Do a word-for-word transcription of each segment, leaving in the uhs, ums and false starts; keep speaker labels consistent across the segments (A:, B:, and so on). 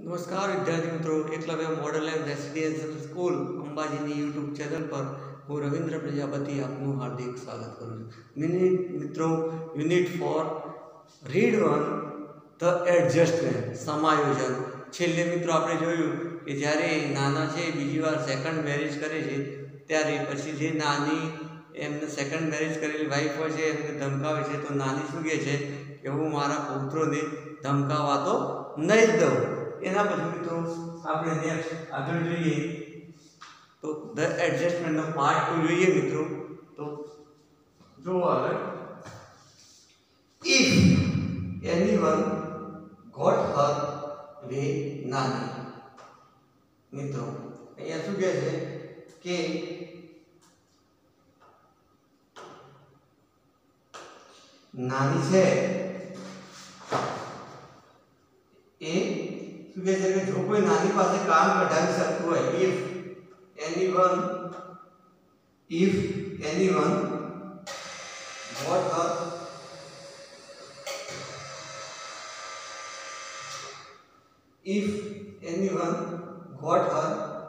A: નમસ્કાર વિદ્યાર્થી મિત્રો, Eklavya model and residential school અંબાજીની યુટ્યુબ ચેનલ પર હું રવિન્દ્ર પ્રજાપતિ આપનું હાર્દિક સ્વાગત કરું છું. મિનિટ મિત્રો unit four read one the adjustment સમાયોજન. છેલ્લે મિત્રો આપણે જોયું કે જ્યારે નાના છે બીજી વાર સેકન્ડ મેરેજ કરે છે ત્યારે પછી જે નાની એમને સેકન્ડ મેરેજ કરેલી વાઈફ હોય છે એમને ધમકાવે છે તો નાની શું કહે છે કે હું મારા પુત્રોને ધમકાવા તો નહીં જ દઉં. એના પછી મિત્રો આપણે નેક્સ્ટ આગળ જોઈએ તો ધ એડજસ્ટમેન્ટ નો પાર્ટ ટુ જોઈએ મિત્રો. તો જો આગળ if anyone got her way Nani. મિત્રો અહીંયા શું કહે છે કે નાની છે એ શું કહે છે કે જો કોઈ નાની પાસે કામ કઢાવી શકતું હોય, if anyone if anyone got her if anyone got her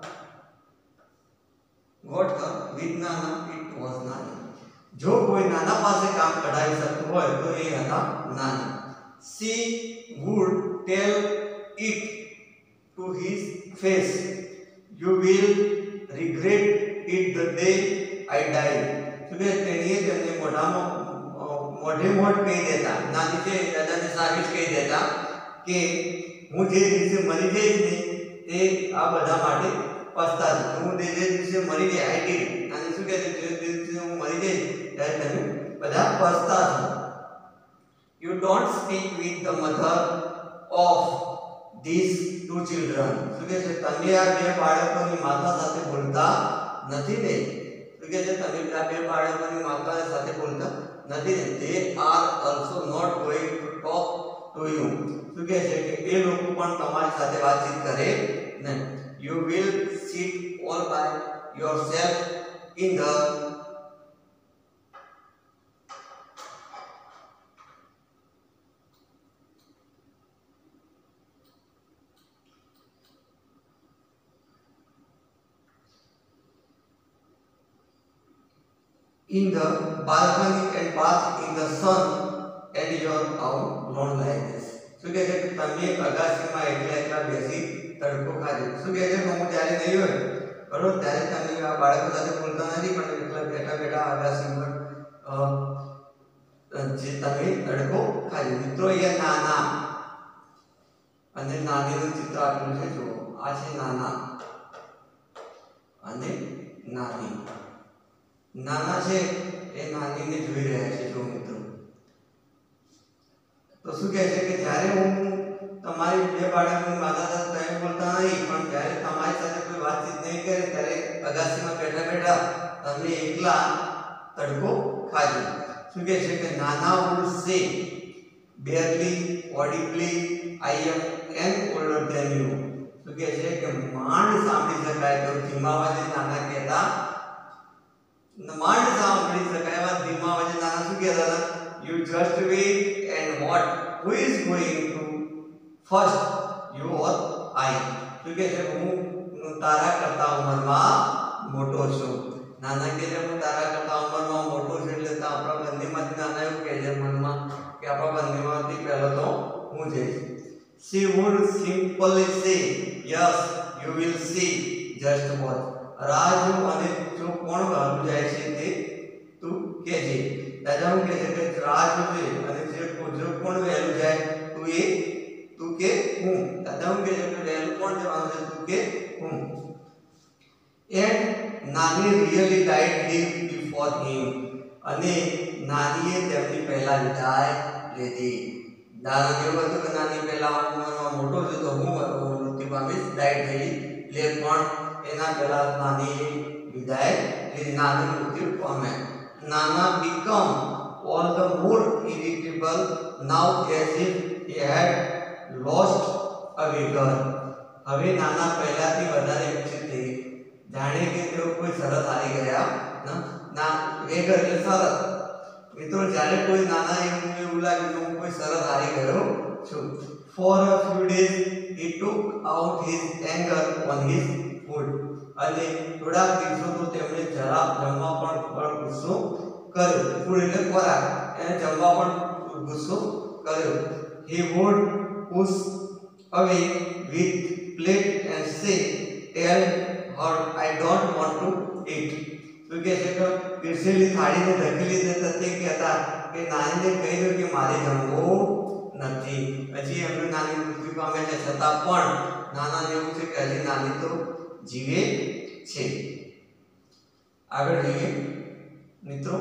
A: got her with Nana it was Nani. જો કોઈ નાના પાસે કામ કઢાવી શકતું હોય તો એ હતા નાના. she would tell it to his face, you will regret it the day I die. સુને તેણીએ તેમને મોઢામાં મોઢે મોઢ કહી દેતા, નાની છે દાદાને સાબિત કહી દેતા કે હું જે દિવસે મરી જઈશ ને તે આ બધા માટે પસ્તાશ. હું જે દિવસે મરી જાય આઈ ડીડ, નાની શું કહે છે જે દિવસે હું મરી જઈશ ત્યારે તમે બધા પસ્તાશ. You don't speak with the mother of these two children. શું કહે છે તમે આ બે બાળકોની માતા સાથે બોલતા નથી ને. શું કહે છે તમે આ બે બાળકોની માતા સાથે બોલતા નથી ને. they are also not going to talk to you. શું કહે છે કે એ લોકો પણ તમારી સાથે વાતચીત કરે નહીં. you will sit all by yourself in the in the balcony and bath in the sun and your own loneliness. શું કહે છે કે તમે અગાસીમાં એકલા એકલા બેસી તડકો ખાજો. શું કહે છે કે હું ત્યારે નહીં હોય બરોબર ત્યારે તમે આ બાળકો સાથે બોલતા નથી પણ એકલા બેઠા બેઠા અગાસીમાં જે તમે તડકો ખાજો. મિત્રો અહીંયા નાના અને નાનીનું ચિત્ર આપેલું છે. જુઓ આ છે નાના અને નાની. નાના છે એ નાનીને જોઈ રહ્યા છે. જો મિત્રો તો શું કહે છે કે જ્યારે હું તમારી બે બાળકોની માતા સાથે તમે બોલતા નહીં પણ જ્યારે તમારી સાથે કોઈ વાતચીત નહીં કરે ત્યારે અગાસીમાં બેઠા બેઠા તમે એકલા તડકો ખાજો. શું કહે છે કે નાના would say barely audibly I am an older than you. શું કહે છે કે માંડ સાંભળી શકાય તો ધીમા અવાજે નાના કહેતા માંડ સાંભળી શકાય એવા ધીમા અવાજે નાના શું કહેતા હતા? You just wait and what who is going to first, you or I. શું કહે છે હું તારા કરતા ઉંમરમાં મોટો છું. નાના કહે છે હું તારા કરતા ઉંમરમાં મોટો છું એટલે તો આપણા બંનેમાંથી નાના એવું કહે છે મનમાં કે આપણા બંનેમાંથી પહેલો તો હું જઈશ. She would simply say yes you will see just watch. રાહ જો અને જો કોણ વહેલું જાય છે તે તું કહેજે. દાદા હું કહે છે કે રાહ જોજે અને જે જો કોણ વહેલું જાય તું એ તું કે હું. દાદા હું કહે છે કે વહેલું કોણ જવાનું છે તું કે હું. And Nani really died him before him. અને નાનીએ તેમની પહેલા વિદાય લીધી. દાદા કેવું હતું કે નાની પહેલા ઉંમરમાં મોટો છે તો હું મૃત્યુ પામીશ ડાઇડ થઈ લે પણ એના પહેલા નાની વિદાય લીધી. નાની મૃત્યુ પામે. નાના become all the more irritable now as if he had lost a vigor. હવે નાના પહેલાથી વધારે વિકસિત થઈ જાણે કે તેઓ કોઈ સરસ હારી ગયા ના. વેગર એટલે સરસ. મિત્રો જ્યારે કોઈ નાના એવું એવું લાગે તો હું કોઈ સરસ હારી ગયો છું. For a few days it took out his anger on his food. અને થોડાક દિવસો તો તેમણે જરા જમવા પણ પણ ગુસ્સો કર્યો. ફૂડ એટલે ખોરાક, એને જમવા પણ ગુસ્સો કર્યો. He would push away with plate and say, tell her I don't want to eat. તો કે છે કે પીરસેલી થાળીને ધકેલી દેતા તે કહેતા કે નાનીને કહી દો કે મારે જમવું નથી. હજી એમનું નાની મૃત્યુ પામે છે છતાં પણ નાનાને એવું છે કે હજી નાની તો જીવે છે. આગળ જોઈએ મિત્રો.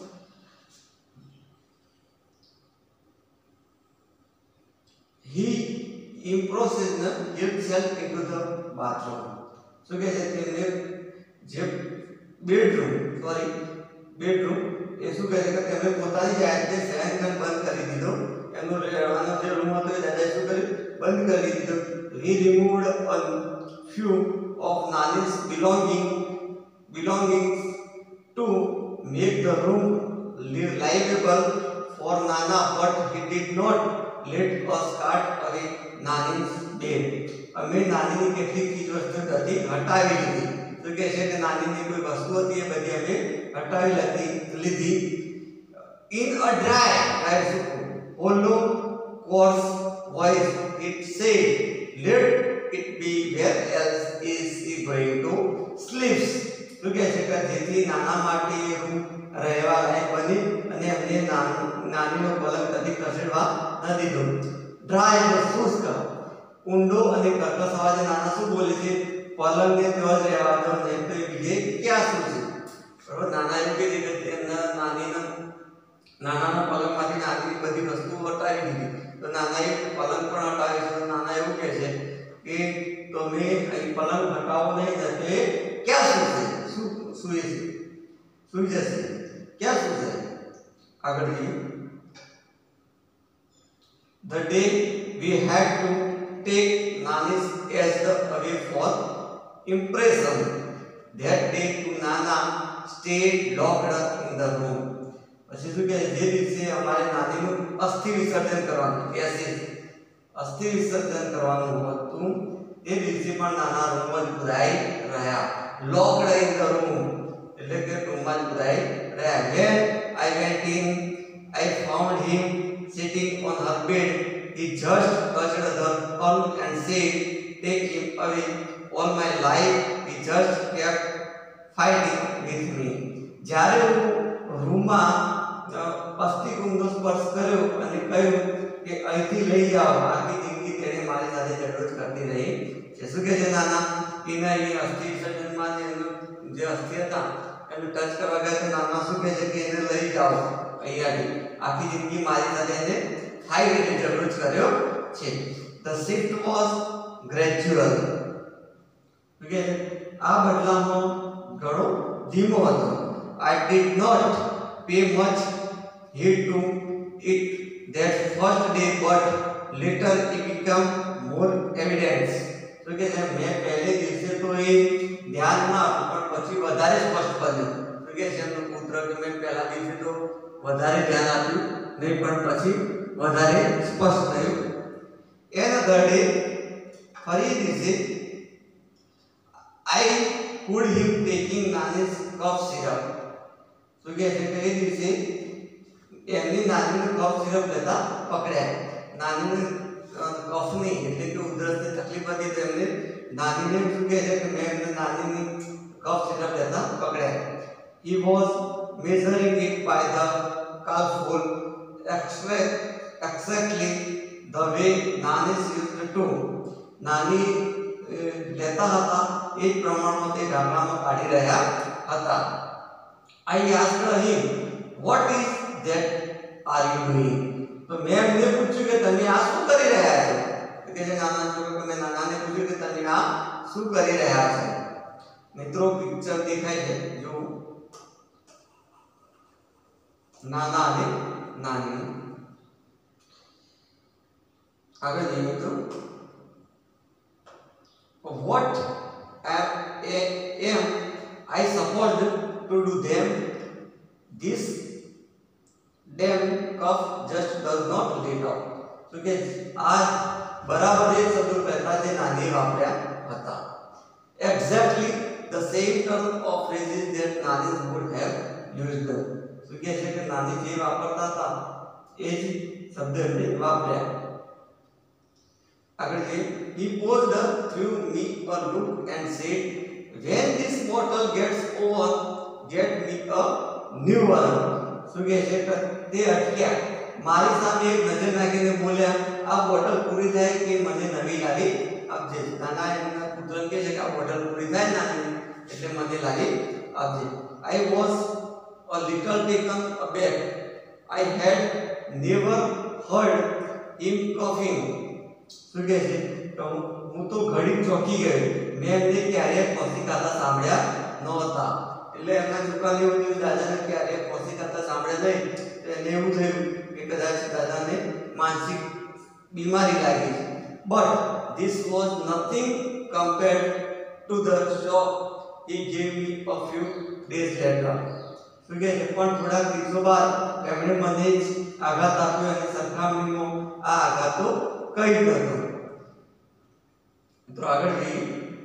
A: He improvised himself into the bathroom. શું કહે છે તેમને જે બેડરૂમ સોરી બેડરૂમ એ શું કહે છે કે તેમણે પોતાની જાતે શયનખંડ બંધ કરી દીધો. એમનો રહેવાનો જે રૂમ હતો એ દાદાએ શું કર્યું? બંધ કરી દીધો. He removed a few of Nani's belonging belongings to make the room livable for Nana, but he did not let us cart away Nani's bed. અમે નાનીની કેટલીક ચીજ વસ્તુ હતી હટાવી લીધી. તો કે છે કે નાનીની કોઈ વસ્તુ હતી એ બધી અમે હટાવી લીધી લીધી In a dry, hollow, coarse voice, it said, "Let it be. Where else is he going to sleep?" તો કે છે કે જેથી નાના માટે રૂમ રહેવા લાયક બની અને એમને નાનીનો પલંગ કદી ખસેડવા ન દીધો. ડ્રાય એટલે શુષ્ક, ઊંડો અને કર્કશ અવાજે નાના શું બોલે છે? પલંગને ત્યાં જ રહેવા દો, નહીં તો એ બીજે ક્યાં શું છે? બરાબર. નાના એવું કહે છે કે એમના નાનીના નાનાના પલંગમાંથી નાનીની બધી વસ્તુઓ હટાવી દીધી. તો નાનાએ પલંગ પણ હટાવી છે. તો નાના એવું કહે છે કે તમે અહીં પલંગ હટાવો નહીં, જશે ક્યાં શું છે? શું સૂઈ છે? સૂઈ જશે. ક્યાં શું છે? આગળ જઈએ. The day we had to take Nani's guest away for impression. That day to Nana stayed locked in the room. પછી શું કહે? જે દિવસે અમારે નાનીનું અસ્થિ વિસર્જન કરવાનું, એસી અસ્થિ વિસર્જન કરવાનું હતું તે દિવસે પણ નાના રૂમમાં જ પુરાઈ રહ્યા. લોકડ ઇન ધ રૂમ એટલે કે રૂમમાં જ પુરાઈ રહ્યા. When I went in, I found him sitting on her bed. He just touched the curl and said, "Take him away. All my life he just kept fighting with me." જ્યારે હું રૂમમાં અસ્થિકુંડનો સ્પર્શ કર્યો અને કહ્યું કે અહીંથી લઈ જાઓ, આખી જિંદગી તેણે મારી સાથે ઝઘડો જ કરતી રહી છે. શું કહે છે નાના? એના એ અસ્થિ વિસર્જનમાં જે અસ્થિ હતા એનું ટચ કરવા ગયા તો નાના શું કહે છે કે એને લઈ જાઓ અહીંયાથી, આખી જિંદગી મારી સાથે એને હાઈ રીતે ઝઘડો જ કર્યો છે. The shift was gradual. કે આ બદલાવનો ઘણો ધીમો હતો. I did not pay much heed to it that first day, but later it became more evident. તો કે મેં પહેલે દિવસે તો એ ધ્યાન ના આપ્યું, પણ પછી વધારે સ્પષ્ટ બન્યું. તો કે એમનો પુત્ર કે મેં પહેલા દિવસે તો વધારે ધ્યાન આપ્યું નહીં, પણ પછી વધારે સ્પષ્ટ થયું. Another day, ફરી દિવસે I could him taking Nani's cough syrup. તો કે છે કે એ દિવસે એમની નાનીનું કફ સિરપ લેતા પકડ્યા. નાનીને કફની એટલે કે ઉધરસની તકલીફ હતી તો એમને નાનીને શું કહે છે કે મેં એમને નાનીની કફ સિરપ લેતા પકડ્યા. He was measuring it by the calfful, exactly the way Nani used to. નાની લેતા હતા એ જ પ્રમાણમાં તે ઢાંકણામાં કાઢી રહ્યા હતા. I asked him, "What is that are you doing?" તો મેં એમને પૂછ્યું કે તમે આ શું કરી રહ્યા છો? તો કે નાના છોકરો મેં નાનાને પૂછ્યું કે તમે આ શું કરી રહ્યા છો? મિત્રો પિક્ચર દેખાય છે જો નાના અને નાની. આગળ જઈએ મિત્રો. What am I supposed to do them? This damn cough just does not let out. તો કે આ બરાબર એ શબ્દો કહેતા જે term or phrases that નાની would have used. શું કહે છે કે નાની જે વાપરતા હતા એ જ શબ્દ એમણે વાપર્યા. આગળ જોઈએ. He paused, threw me a look and said, when this bottle gets over, get me a new one. શું કહે છે કે તે અટક્યા, મારી સામે એક નજર નાખીને બોલ્યા, આ બોટલ પૂરી થાય કે મને નવી લાવી આપજે. નાના એમના પુત્રને કહે છે કે આ બોટલ પૂરી થાય નાની એટલે મને લાવી આપજે. I was a little taken aback. I had never heard him coughing. શું કહે છે તો હું તો ઘડી ચોંકી ગયો, મેં એમને ક્યારેય કોસી ખાતા સાંભળ્યા નહોતા. એટલે એમના છોકરાને એવું થયું, દાદાને ક્યારેય કોસી ખાતા સાંભળ્યા નહીં. તો એને એવું થયું કે કદાચ દાદાને માનસિક બીમારી લાગી છે. But this was nothing compared to the shock he gave me a few days later. શું કહે છે પણ થોડાક દિવસો બાદ એમણે મને જ આઘાત આપ્યો અને સરખામણીમાં આ આઘાતો કઈ નહોતો. તો આગળ જઈએ.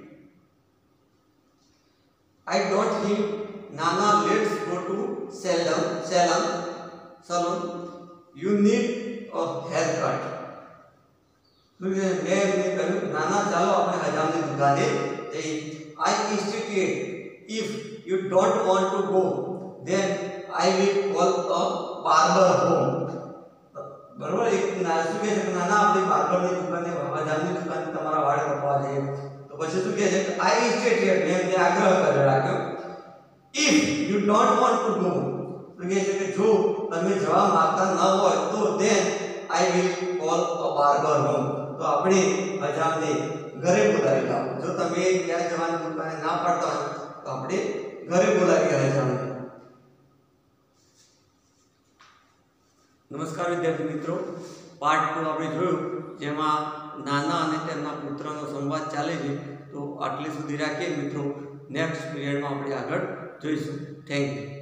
A: I told him, Nana, let's go to salon, salon, salon. You need a haircut. મેં એમને કહ્યું, નાના ચાલો આપણે હજામની દુકાને જઈએ. I insisted, if you don't want to go, then I will call a barber home. બરોબર. એક ના શું કહે છે કે નાના આપણે બાર્બરની દુકાને હજામની દુકાને તમારા વાળ કપાવા જઈએ. તો પછી શું કહે છે કે I insisted, મેં એમને આગ્રહ કર્યો રાખ્યો, if you don't want to go, તો કહે છે કે જો તમે જવા માંગતા ન હોય તો then I will call a barber home. તો આપણે હજામને ઘરે બોલાવી લાવો. જો તમે ત્યાં જવાની દુકાને ના પાડતા હોય તો આપણે ઘરે બોલાવી હજામને. નમસ્કાર વિદ્યાર્થી મિત્રો, પાર્ટ ટુ આપણે જોયું જેમાં નાના અને તેમના પુત્રનો સંવાદ ચાલે છે. તો આટલે સુધી રાખીએ મિત્રો, નેક્સ્ટ પીરિયડમાં આપણે આગળ જોઈશું. Thank you.